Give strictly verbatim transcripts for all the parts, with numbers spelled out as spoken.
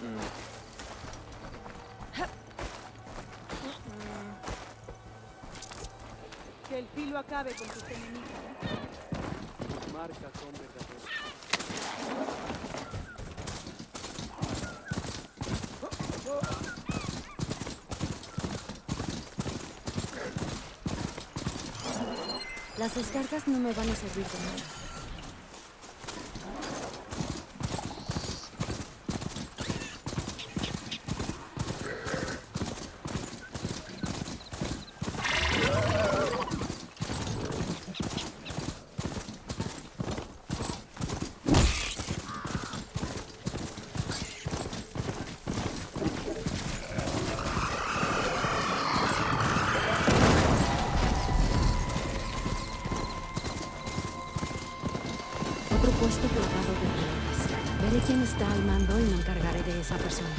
Que el filo acabe con tus enemigos. Tus marcas son verdaderas. Las descargas no me van a servir de nada. Puesto clavado de redes. Veré quién está al mando y me encargaré de esa persona.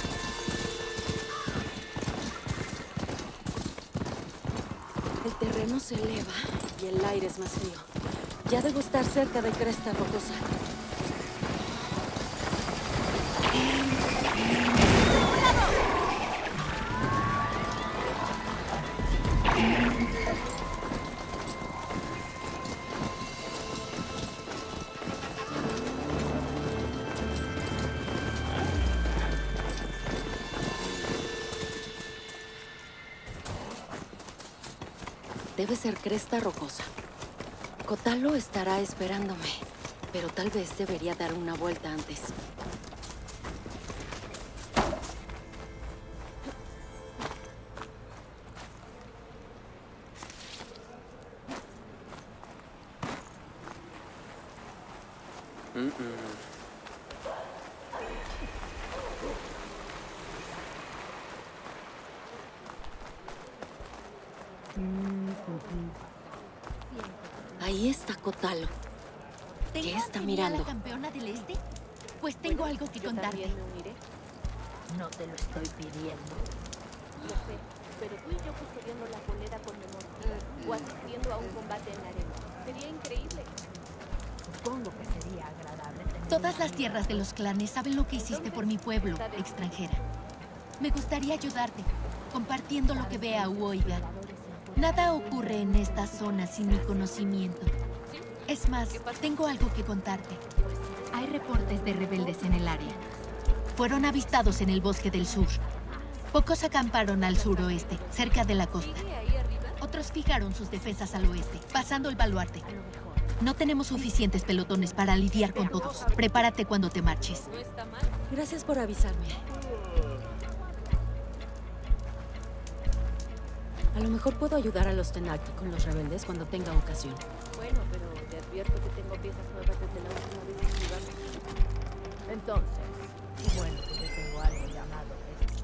El terreno se eleva y el aire es más frío. Ya debo estar cerca de Cresta Rocosa. Debe ser Cresta Rocosa. Kotallo estará esperándome, pero tal vez debería dar una vuelta antes. Mm-mm. Ahí está Kotallo. ¿Qué está mirando? ¿La campeona del este? Pues tengo algo que contarte. No te lo estoy pidiendo. Lo sé, pero tú y yo custodiando la bolera con memoria o asistiendo a un combate en la arena. Sería increíble. Supongo que sería agradable tener... Todas las tierras de los clanes saben lo que hiciste por mi pueblo, extranjera. Me gustaría ayudarte, compartiendo lo que vea u oiga. Nada ocurre en esta zona sin mi conocimiento. Es más, tengo algo que contarte. Hay reportes de rebeldes en el área. Fueron avistados en el bosque del sur. Pocos acamparon al suroeste, cerca de la costa. Otros fijaron sus defensas al oeste, pasando el baluarte. No tenemos suficientes pelotones para lidiar con todos. Prepárate cuando te marches. Gracias por avisarme. A lo mejor puedo ayudar a los Tenakth con los rebeldes cuando tenga ocasión. Bueno, pero te advierto que tengo piezas nuevas desde la última vez que jugamos. Entonces, bueno, yo tengo algo llamado esto.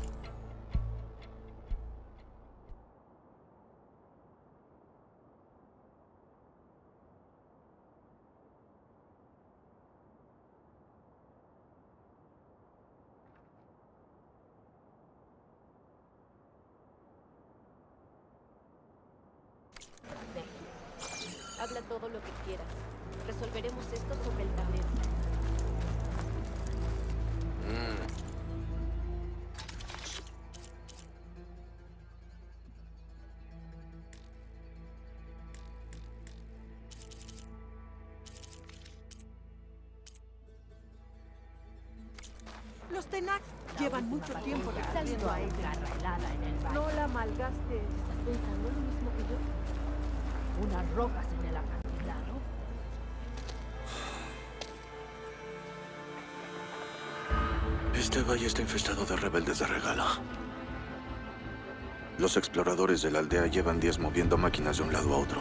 Habla todo lo que quieras. Resolveremos esto sobre el tablero. Mm. Los Tenakth llevan mucho tiempo recurriendo a ella. No la malgastes. ¿Estás pensando lo mismo que yo? Unas rocas en el acantilado. Este valle está infestado de rebeldes de regala. Los exploradores de la aldea llevan días moviendo máquinas de un lado a otro.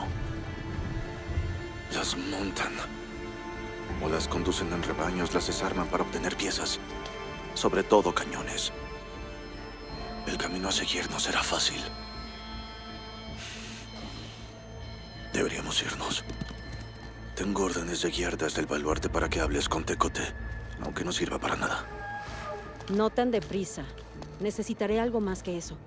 Las montan. O las conducen en rebaños, las desarman para obtener piezas. Sobre todo cañones. El camino a seguir no será fácil. Deberíamos irnos. Tengo órdenes de guiar desde el baluarte para que hables con Tekote, aunque no sirva para nada. No tan deprisa. Necesitaré algo más que eso.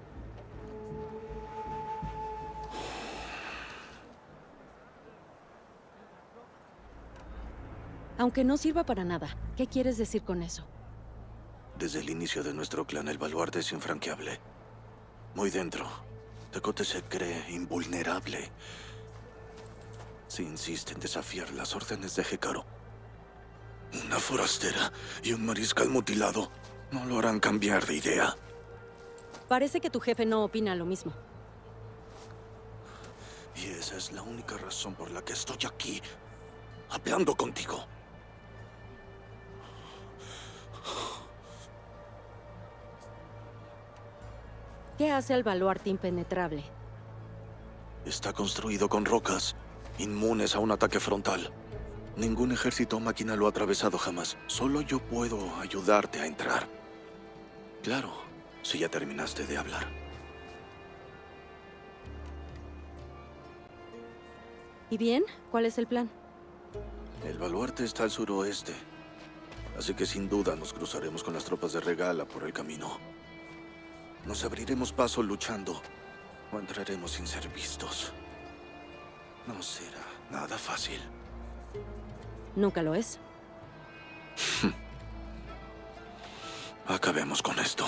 Aunque no sirva para nada, ¿qué quieres decir con eso? Desde el inicio de nuestro clan, el baluarte es infranqueable. Muy dentro, Tekotte se cree invulnerable. Si insiste en desafiar las órdenes de Hekarro, una forastera y un mariscal mutilado no lo harán cambiar de idea. Parece que tu jefe no opina lo mismo. Y esa es la única razón por la que estoy aquí, hablando contigo. ¿Qué hace al baluarte impenetrable? Está construido con rocas, inmunes a un ataque frontal. Ningún ejército o máquina lo ha atravesado jamás. Solo yo puedo ayudarte a entrar. Claro, si ya terminaste de hablar. ¿Y bien? ¿Cuál es el plan? El baluarte está al suroeste, así que sin duda nos cruzaremos con las tropas de Regalla por el camino. Nos abriremos paso luchando, o entraremos sin ser vistos. No será nada fácil. Nunca lo es. Acabemos con esto.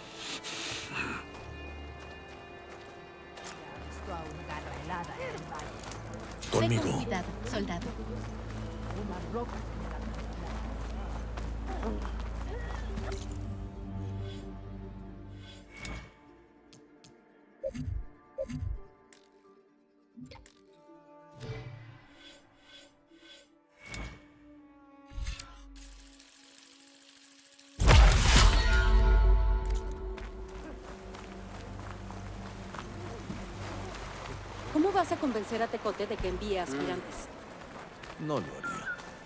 Ve Conmigo. con cuidado, soldado. ¿Cómo vas a convencer a Tekotte de que envíe aspirantes? No lo haría.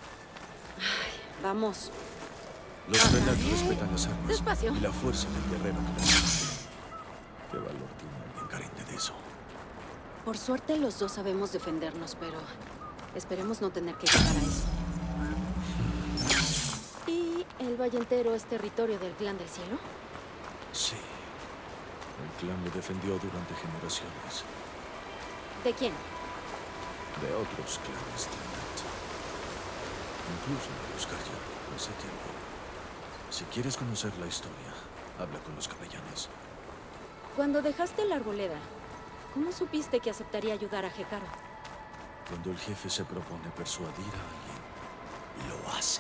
Vamos. Los Freljord respetan las armas Despacio. y la fuerza del guerrero que las tiene. ¿Qué valor tiene alguien carente de eso? Por suerte los dos sabemos defendernos, pero esperemos no tener que llegar a eso. ¿Y el Valle Entero es territorio del Clan del Cielo? Sí. El clan lo defendió durante generaciones. ¿De quién? De otros clanes de Nat. Incluso de los Karja, hace tiempo. Si quieres conocer la historia, habla con los capellanes. Cuando dejaste la arboleda, ¿cómo supiste que aceptaría ayudar a Hekarro? Cuando el jefe se propone persuadir a alguien, lo hace.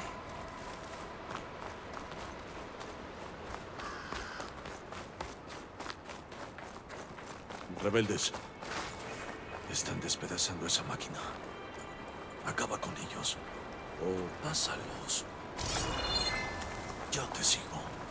Rebeldes. Están despedazando esa máquina. Acaba con ellos. O pásalos. Yo te sigo.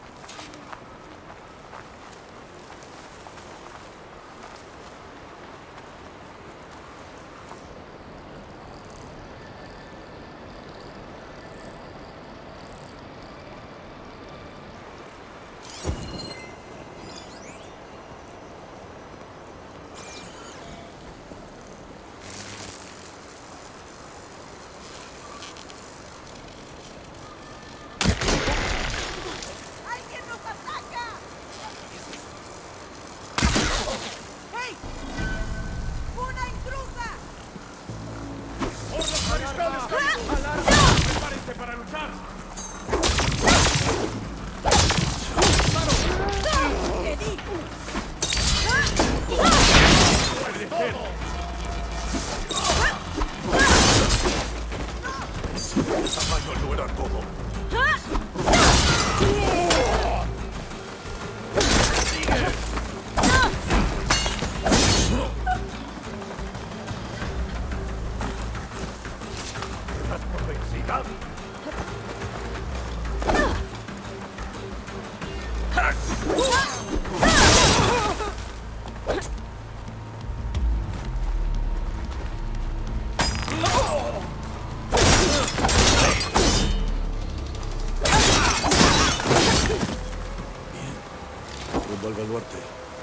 Rumbo al baluarte.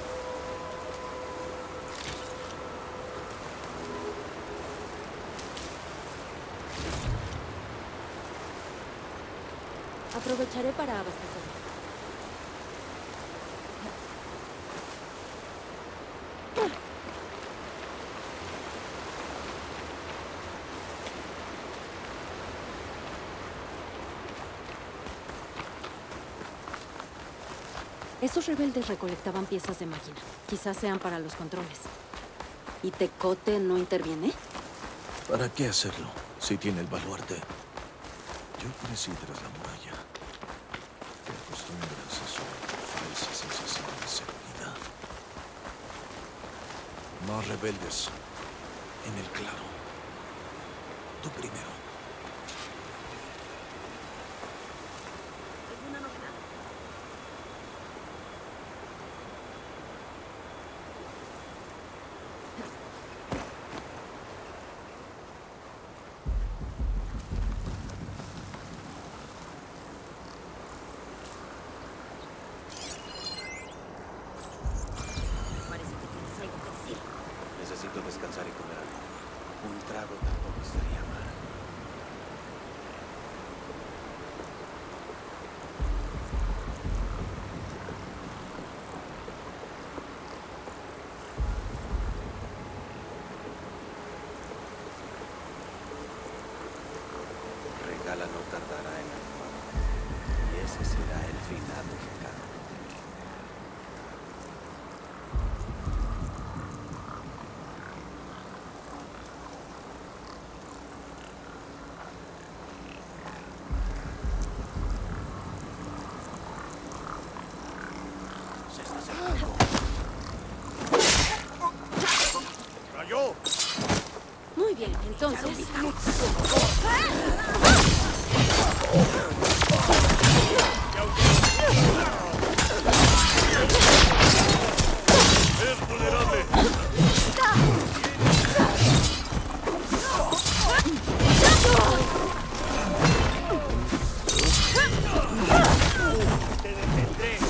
Aprovecharé para abastecer. Esos rebeldes recolectaban piezas de máquina. Quizás sean para los controles. ¿Y Tecote no interviene? ¿Para qué hacerlo si tiene el baluarte? Yo crecí tras la muralla. Te acostumbras a su falsa sensación de seguridad. Más rebeldes. En el claro. Tú primero. ¿Alguna novedad? Parece que tienes algo que decir. Necesito descansar y comer algo. Un trago tampoco estaría mal. Regala no tardará en actuar. Y ese será el final de Hekaro. Se está acercando. ¡Cayó! Muy bien, entonces... ¡Es vulnerable! ¡Te detendré!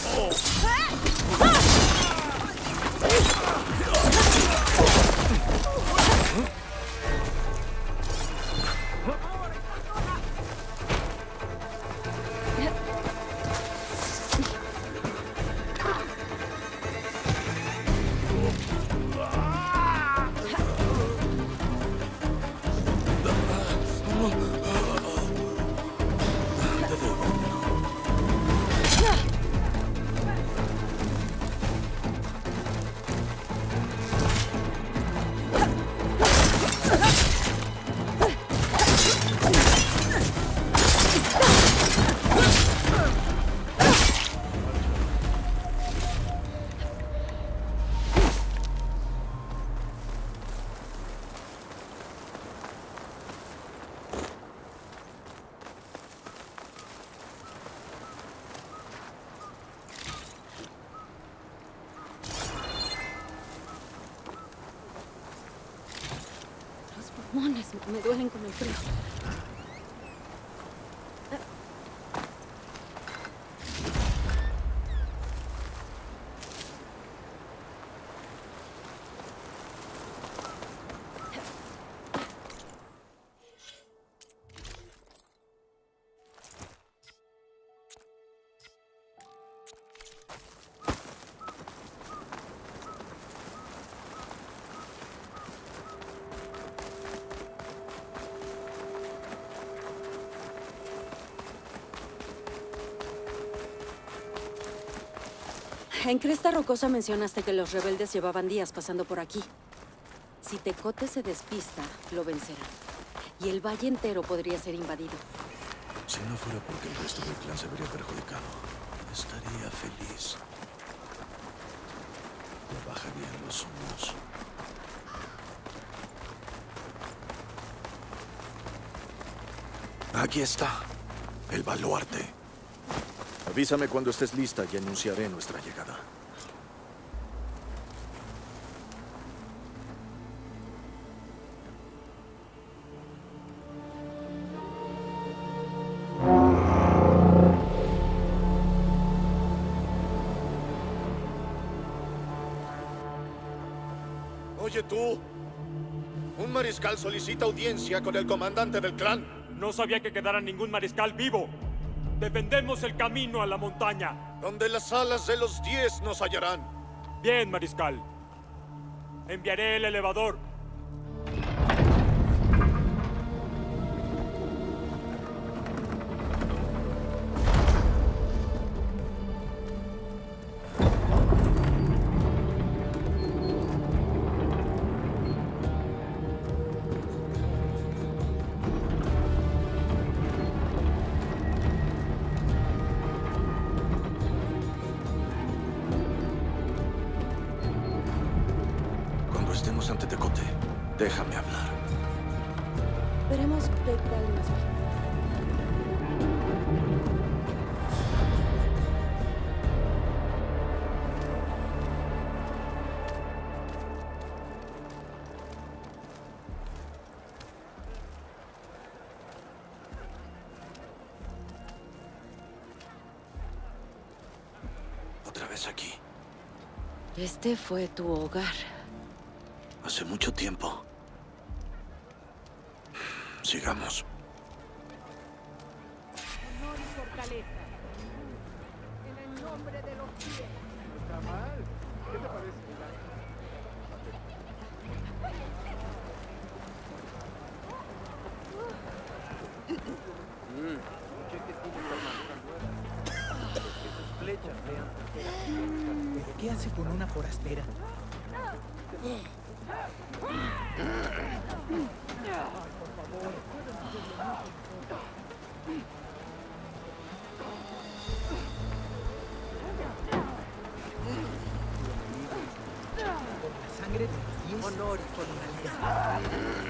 Pulmones, me duelen con el frío. En Cresta Rocosa mencionaste que los rebeldes llevaban días pasando por aquí. Si Tecote se despista, lo vencerá. Y el valle entero podría ser invadido. Si no fuera porque el resto del clan se vería perjudicado, estaría feliz. Me bajarían los humos. Aquí está. El baluarte. Avísame cuando estés lista y anunciaré nuestra llegada. Oye tú, un mariscal solicita audiencia con el comandante del clan. No sabía que quedara ningún mariscal vivo. Defendemos el camino a la montaña. Donde las alas de los diez nos hallarán. Bien, mariscal. Enviaré el elevador. interesante, Tecote. Déjame hablar. Veremos qué tal nos va. Otra vez aquí. Este fue tu hogar. Hace mucho tiempo. Sigamos. Honor y fortaleza. En el nombre de los cielos. Está mal. ¿Qué te parece? ¿Pero qué hace con una forastera? Por la sangre de los diez. Honor y fortaleza.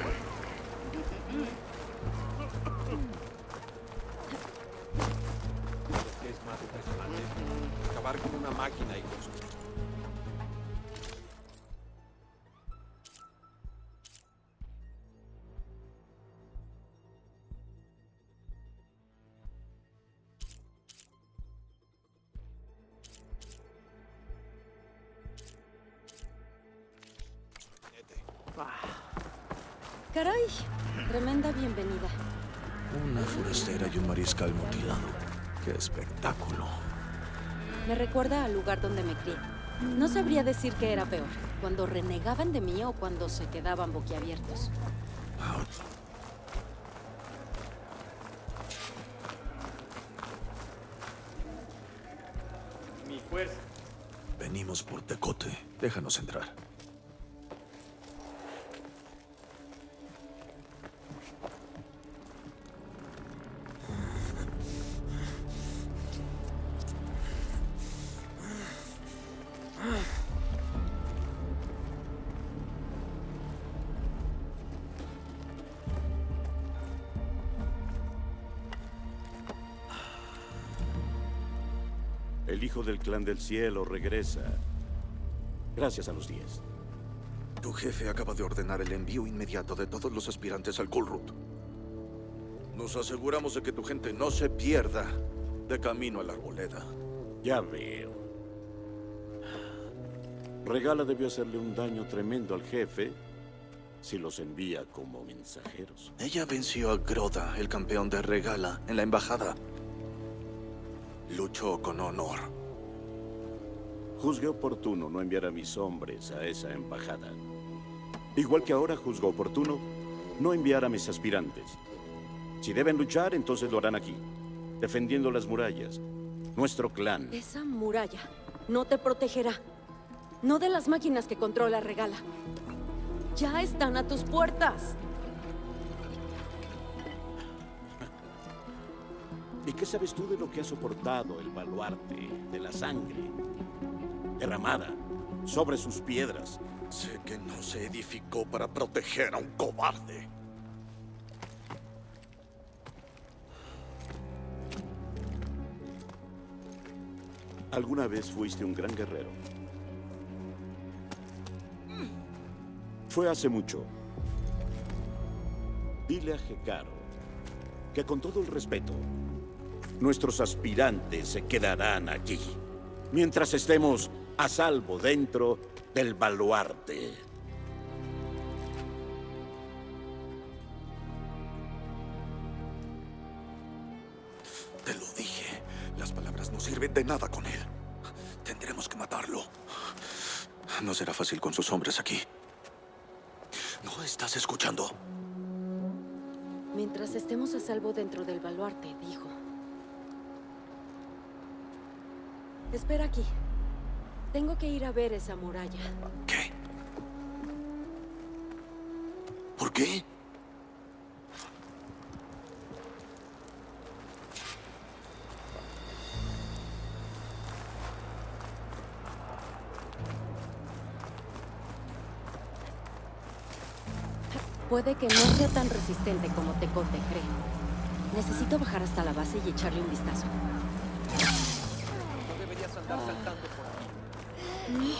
Lo que es más impresionante, acabar con una máquina y con su... Caray, tremenda bienvenida. Una forastera y un mariscal mutilado. ¡Qué espectáculo! Me recuerda al lugar donde me crié. No sabría decir qué era peor, cuando renegaban de mí o cuando se quedaban boquiabiertos. Mi fuerza. Venimos por Tecote. Déjanos entrar. El hijo del clan del cielo regresa. Gracias a los diez. Tu jefe acaba de ordenar el envío inmediato de todos los aspirantes al Kulrut. Nos aseguramos de que tu gente no se pierda de camino a la arboleda. Ya veo. Regala debió hacerle un daño tremendo al jefe si los envía como mensajeros. Ella venció a Groda, el campeón de Regala, en la embajada. Luchó con honor. Juzgué oportuno no enviar a mis hombres a esa embajada. Igual que ahora juzgo oportuno no enviar a mis aspirantes. Si deben luchar, entonces lo harán aquí, defendiendo las murallas. Nuestro clan. Esa muralla no te protegerá. No de las máquinas que controla Regala. Ya están a tus puertas. ¿Y qué sabes tú de lo que ha soportado el baluarte de la sangre derramada sobre sus piedras? Sé que no se edificó para proteger a un cobarde. Alguna vez fuiste un gran guerrero. Fue hace mucho. Dile a Hekarro que con todo el respeto, nuestros aspirantes se quedarán allí, mientras estemos a salvo dentro del baluarte. Te lo dije. Las palabras no sirven de nada con él. Tendremos que matarlo. No será fácil con sus hombres aquí. ¿No estás escuchando? Mientras estemos a salvo dentro del baluarte, dijo. Espera aquí. Tengo que ir a ver esa muralla. ¿Qué? ¿Por qué? Puede que no sea tan resistente como Tecote cree. Necesito bajar hasta la base y echarle un vistazo. No deberías andar saltando por aquí.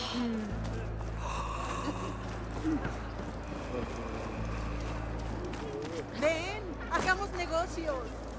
Ven, hagamos negocios.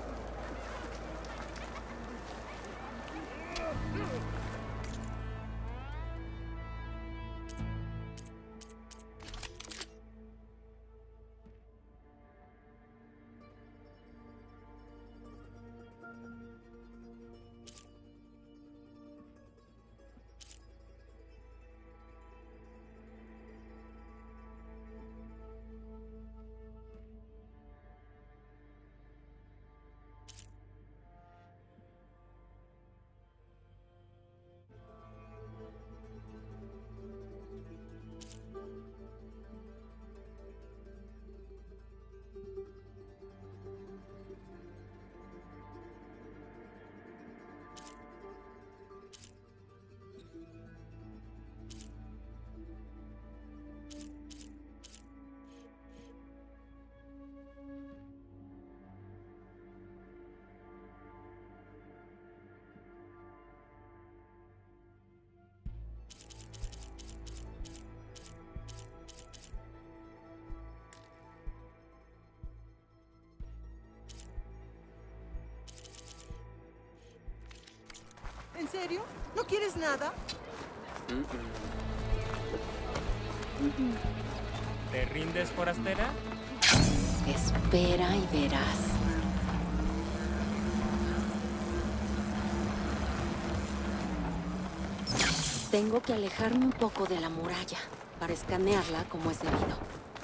¿En serio? ¿No quieres nada? ¿Te rindes, forastera? Espera y verás. Tengo que alejarme un poco de la muralla para escanearla como es debido.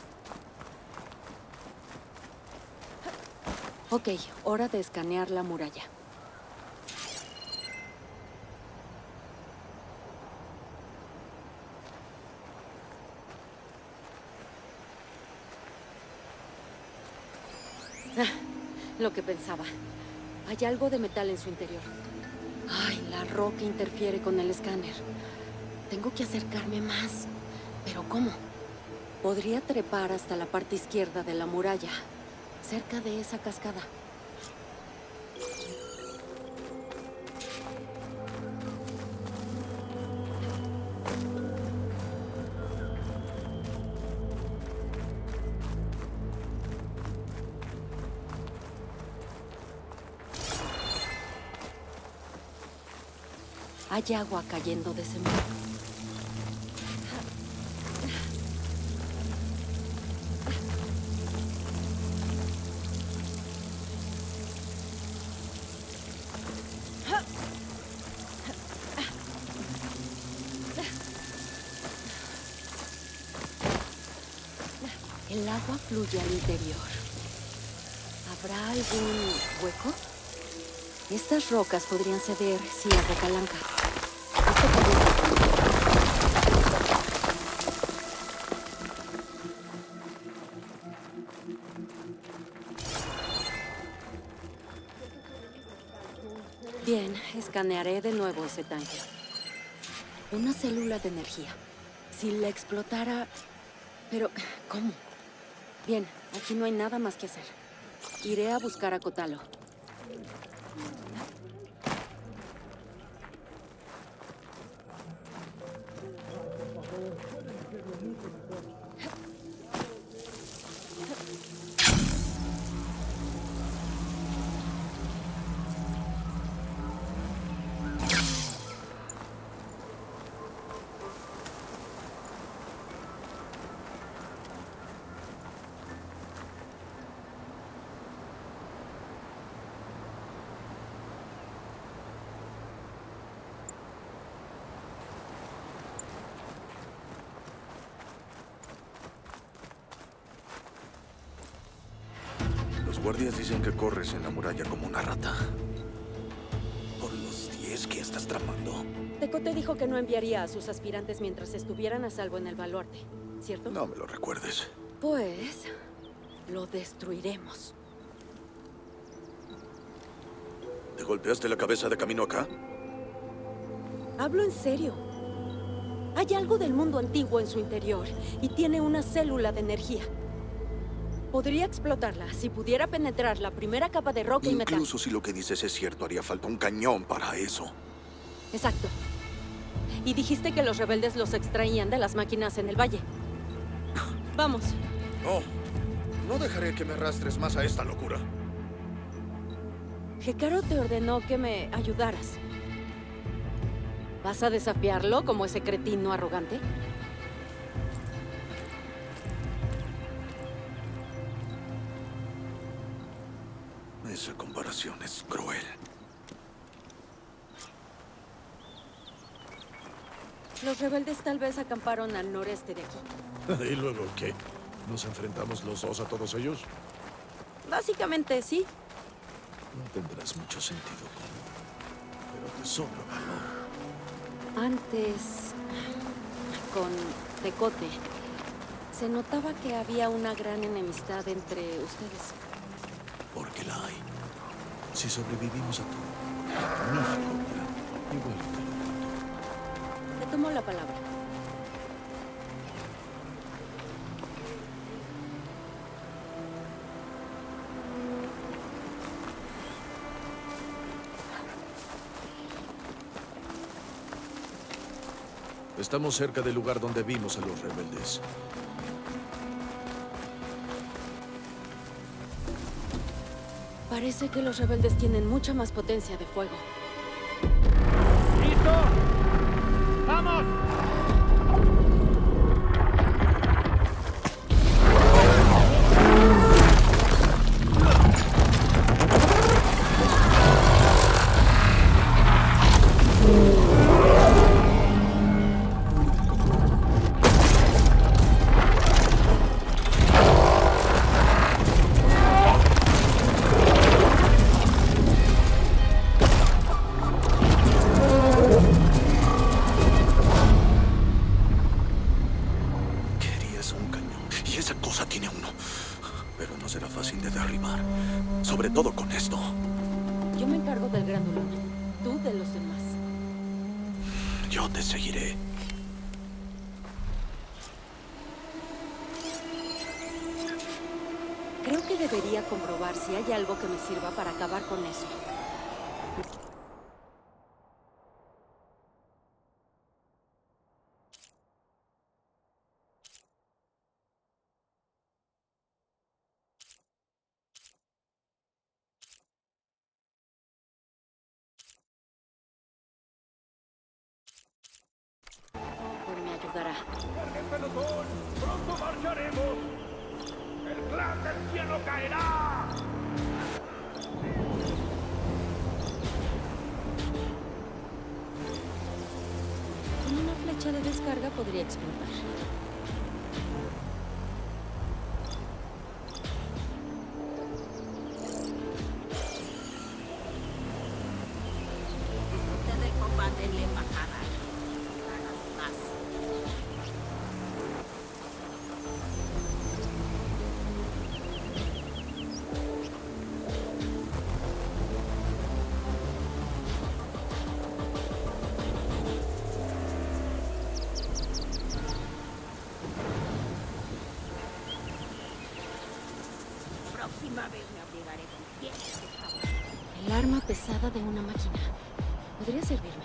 Ok, hora de escanear la muralla. Ah, lo que pensaba. Hay algo de metal en su interior. Ay, la roca interfiere con el escáner. Tengo que acercarme más. ¿Pero cómo? Podría trepar hasta la parte izquierda de la muralla, cerca de esa cascada. Hay agua cayendo de ese muro. El agua fluye al interior. ¿Habrá algún hueco? Estas rocas podrían ceder si hago palanca. Esto podría... Bien, escanearé de nuevo ese tanque. Una célula de energía. Si la explotara... Pero, ¿cómo? Bien, aquí no hay nada más que hacer. Iré a buscar a Kotalo. Los guardias dicen que corres en la muralla como una rata. Por los diez que estás tramando. Tecote dijo que no enviaría a sus aspirantes mientras estuvieran a salvo en el baluarte, ¿cierto? No me lo recuerdes. Pues... lo destruiremos. ¿Te golpeaste la cabeza de camino acá? Hablo en serio. Hay algo del mundo antiguo en su interior y tiene una célula de energía. Podría explotarla. Si pudiera penetrar la primera capa de roca y metal. Incluso si lo que dices es cierto, haría falta un cañón para eso. Exacto. Y dijiste que los rebeldes los extraían de las máquinas en el valle. Vamos. No, no dejaré que me arrastres más a esta locura. Hekarro te ordenó que me ayudaras. ¿Vas a desafiarlo como ese cretino arrogante? Esa comparación es cruel. Los rebeldes tal vez acamparon al noreste de aquí. ¿Y luego qué? ¿Nos enfrentamos los dos a todos ellos? Básicamente, sí. No tendrás mucho sentido común, pero te sobra valor. Antes, con Tecote, se notaba que había una gran enemistad entre ustedes. Porque la hay. Si sobrevivimos a tu magnífico plan, igual te lo cuento. Te tomo la palabra. Estamos cerca del lugar donde vimos a los rebeldes. Parece que los rebeldes tienen mucha más potencia de fuego. ¡Listo! ¡Vamos! Yo te seguiré. Creo que debería comprobar si hay algo que me sirva para acabar con eso. Me ayudará. ¡Cargue el pelotón! ¡Pronto marcharemos! ¡El clan del cielo caerá! Con una flecha de descarga podría explotar. Ustedes combaten la embajada. Más. Próxima vez me obligaré con pies de favor. El arma pesada de una máquina. Podría servirme.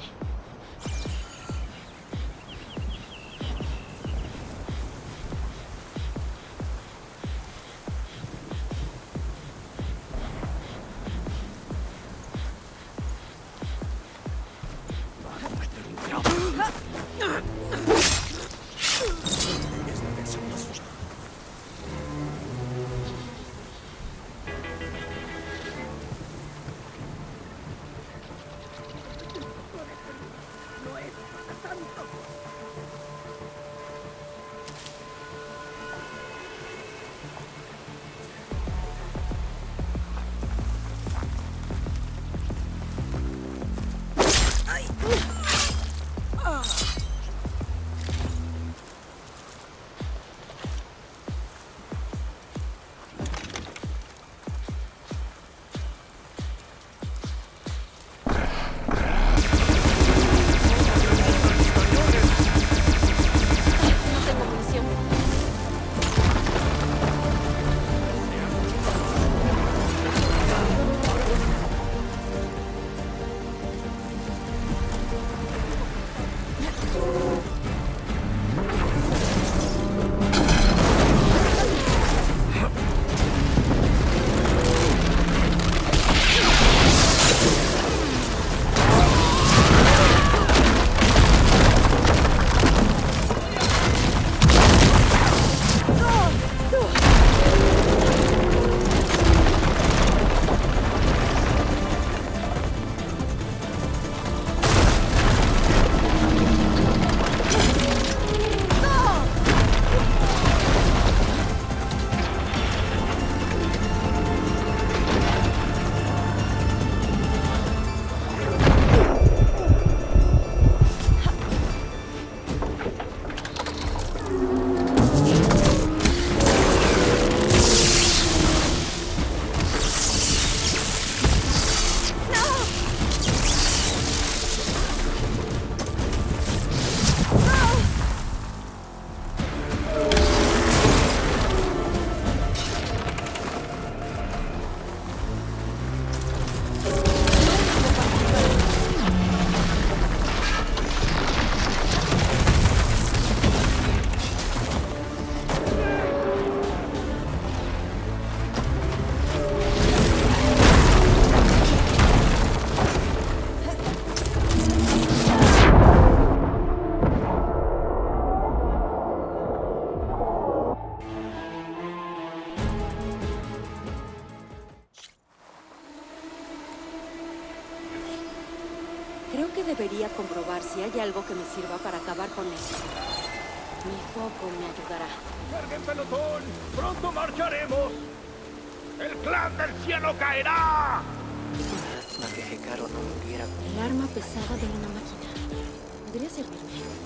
Creo que debería comprobar si hay algo que me sirva para acabar con esto. Mi foco me ayudará. ¡Carguen pelotón! ¡Pronto marcharemos! ¡El clan del cielo caerá! Lástima que Hekarro no muriera. El arma pesada de una máquina. Podría servirme.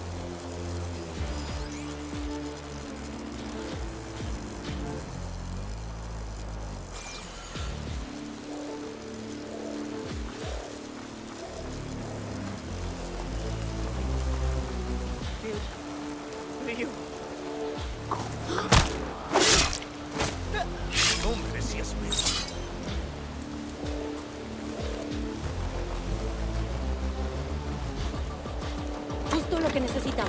Frío. Hombre, si es mío. Justo lo que necesitaba.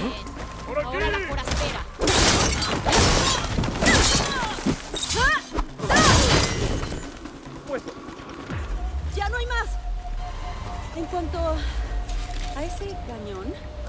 Ahora la forastera. ¡Ya no hay más! En cuanto a ese cañón...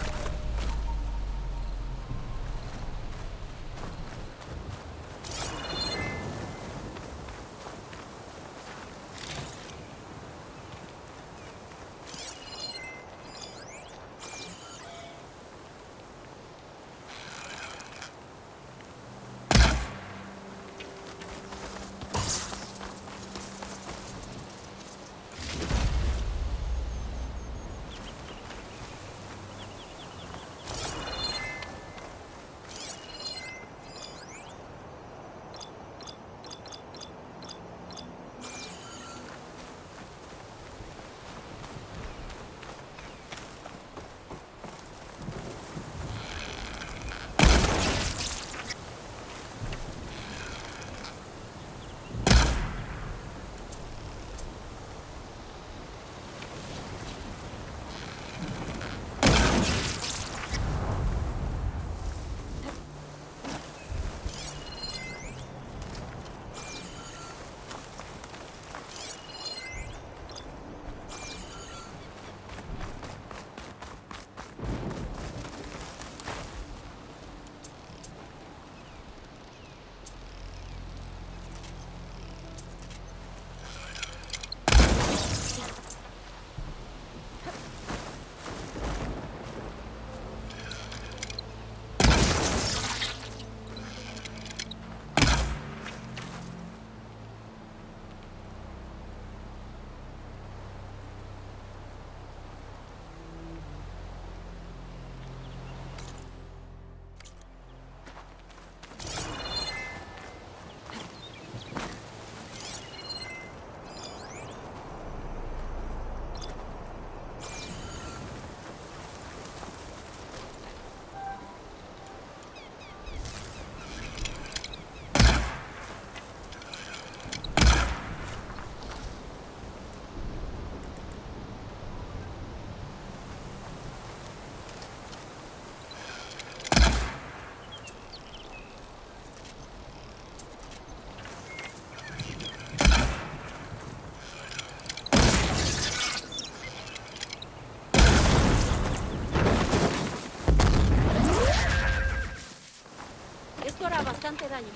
Esto hará bastante daño.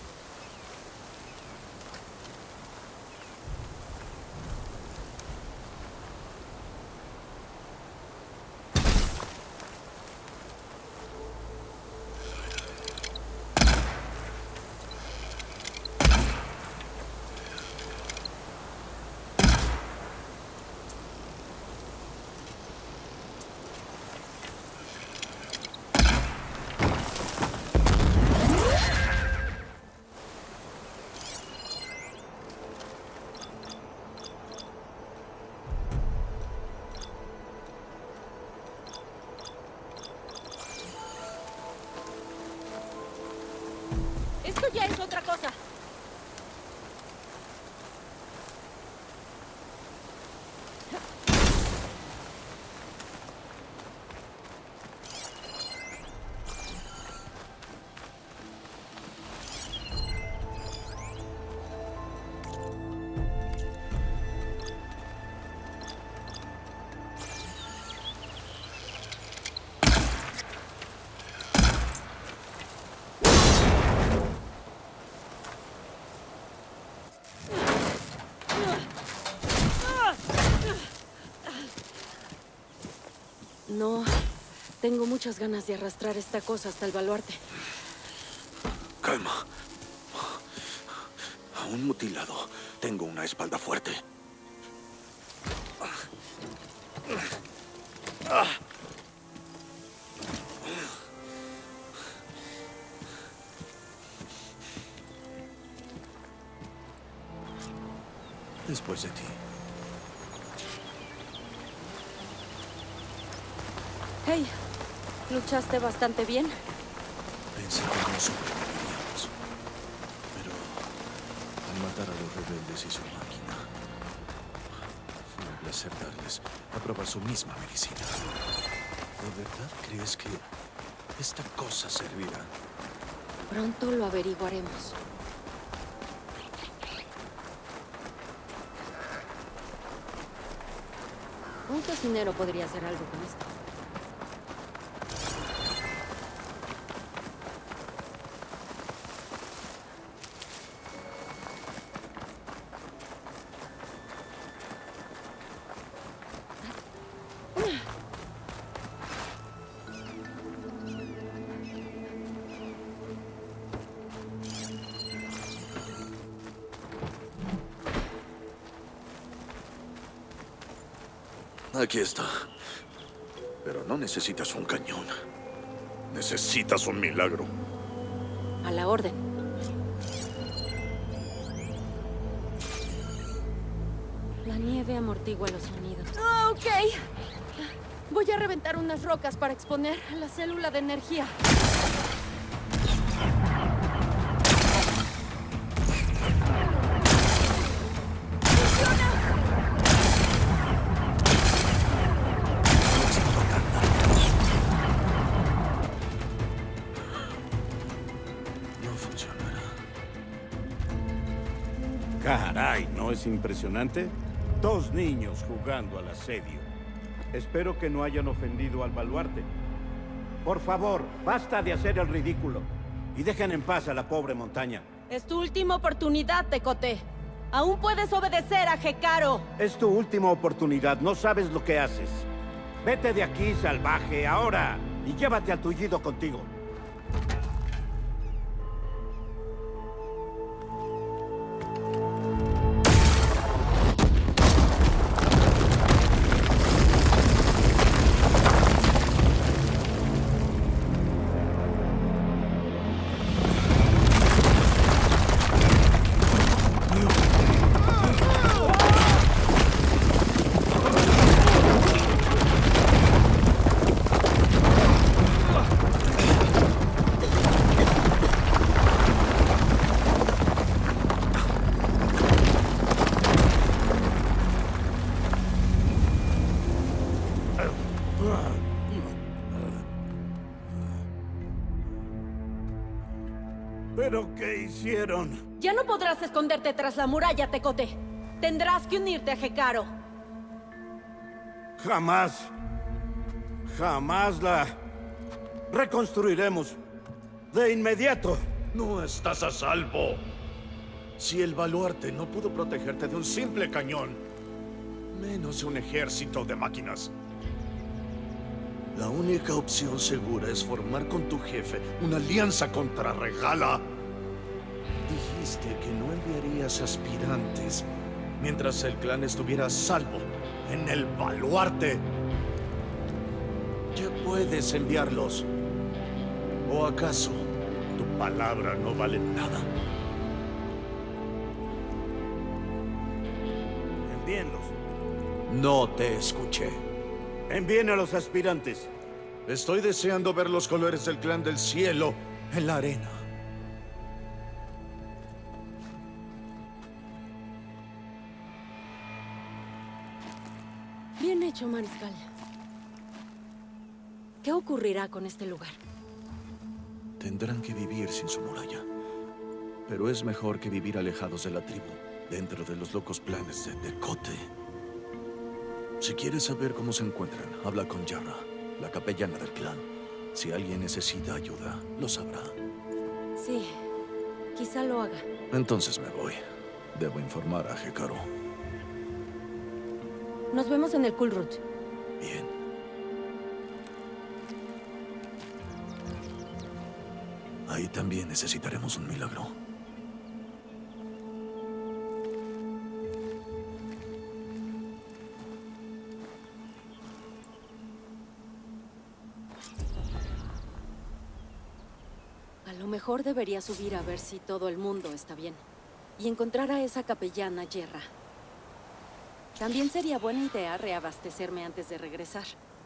Esto ya es otra cosa. No, tengo muchas ganas de arrastrar esta cosa hasta el baluarte. Calma. Aún mutilado, tengo una espalda fuerte. Después de ti. Hey, luchaste bastante bien. Pensé que no sobreviviríamos. Pero al matar a los rebeldes y su máquina, fue un placer darles a probar su misma medicina. ¿De verdad crees que esta cosa servirá? Pronto lo averiguaremos. Un cocinero podría hacer algo con esto. Aquí está. Pero no necesitas un cañón. Necesitas un milagro. A la orden. La nieve amortigua los sonidos. Oh, ok. Voy a reventar unas rocas para exponer la célula de energía. Caray, ¿no es impresionante? Dos niños jugando al asedio. Espero que no hayan ofendido al baluarte. Por favor, basta de hacer el ridículo. Y dejen en paz a la pobre montaña. Es tu última oportunidad, Tecote. Aún puedes obedecer a Hekarro. Es tu última oportunidad, no sabes lo que haces. Vete de aquí, salvaje, ahora. Y llévate al tullido contigo. ¿Pero qué hicieron? Ya no podrás esconderte tras la muralla, Tecote. Tendrás que unirte a Hekarro. Jamás. Jamás la reconstruiremos. De inmediato. No estás a salvo. Si el baluarte no pudo protegerte de un simple cañón, menos de un ejército de máquinas. La única opción segura es formar con tu jefe una alianza contra Regalla. Dijiste que no enviarías aspirantes mientras el clan estuviera a salvo en el baluarte. Ya puedes enviarlos. ¿O acaso tu palabra no vale nada? Envíenlos. No te escuché. Envíen a los aspirantes. Estoy deseando ver los colores del clan del cielo en la arena. Bien hecho, Mariscal. ¿Qué ocurrirá con este lugar? Tendrán que vivir sin su muralla. Pero es mejor que vivir alejados de la tribu, dentro de los locos planes de Tecote. Si quieres saber cómo se encuentran, habla con Yarra, la capellana del clan. Si alguien necesita ayuda, lo sabrá. Sí, quizá lo haga. Entonces me voy. Debo informar a Hekarro. Nos vemos en el Kulrut. Bien. Ahí también necesitaremos un milagro. A lo mejor debería subir a ver si todo el mundo está bien. Y encontrar a esa capellana Yerra. También sería buena idea reabastecerme antes de regresar.